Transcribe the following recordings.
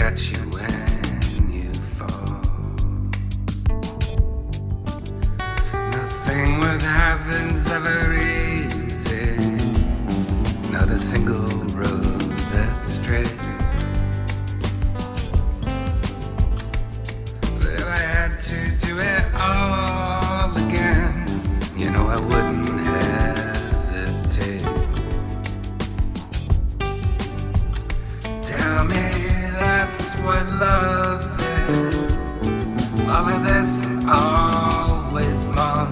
get you when you fall. Nothing worth having's ever easy, not a single road that's straight. But if I had to do it all again, you know I wouldn't hesitate. Tell me that's what love is. All of this and always more.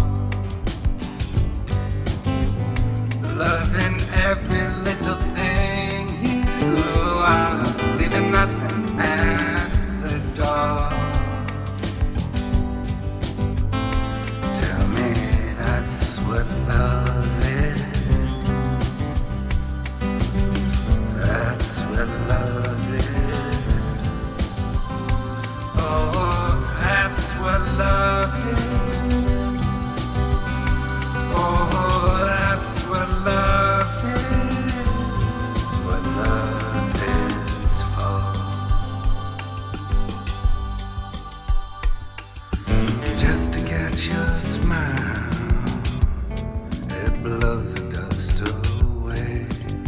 Loving every little thing you are, leaving nothing at the door. Tell me that's what love is. That's what love is. Oh, that's what love is. Oh, that's what love is. What love is for. Just to get your smile, it blows the dust away.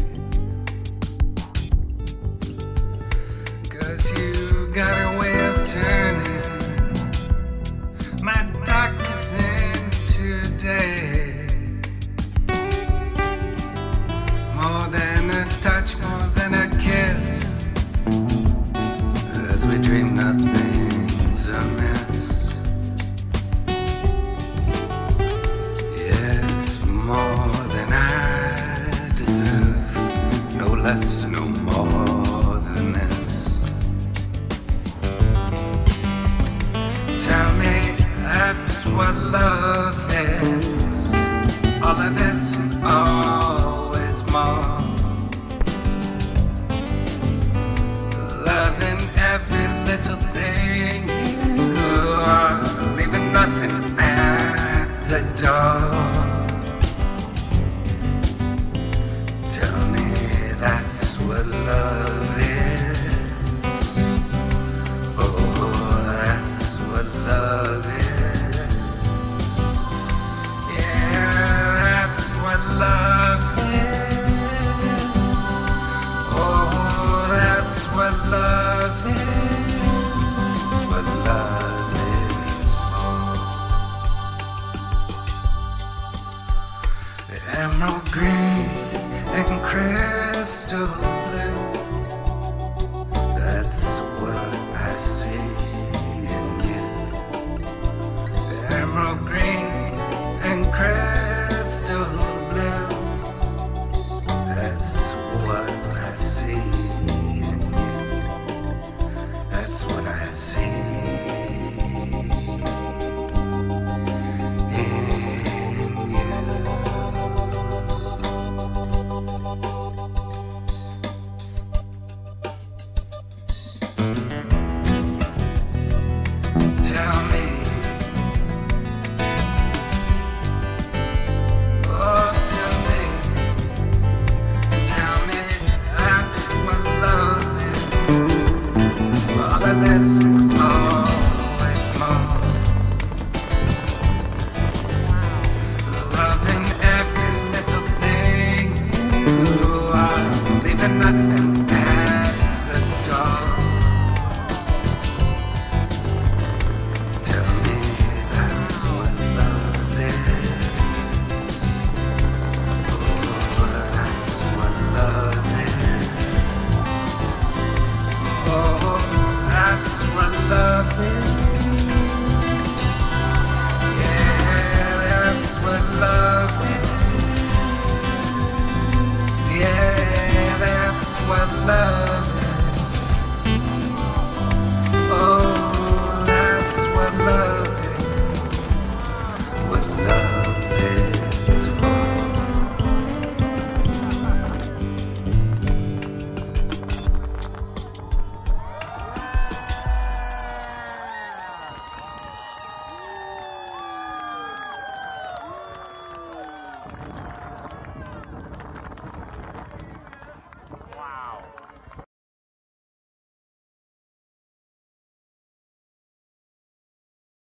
'Cause you got a way of turning my darkness into day. More than a touch, more than a kiss, as we dream nothing's amiss. Yeah, it's more than I deserve, no less, no more than this. Tell me that's what love is. All of this and always more. Loving every little thing you are, leaving nothing at the door. Tell me that's what love is. Oh, that's what love is. Yeah, that's what love is. Oh, that's what love is. What love is for. Emerald green and crystal blue, that's what I see in you. Emerald green and crystal blue, that's what I see in you. That's what I see in you. Tell me, oh tell me that's what love is. All of this and always more. Loving every little thing you are, leaving nothing at the door. Tell me that's what love is. Oh, that's what love is. Oh, that's what love is. Yeah, that's what love is. Yeah, that's what love is.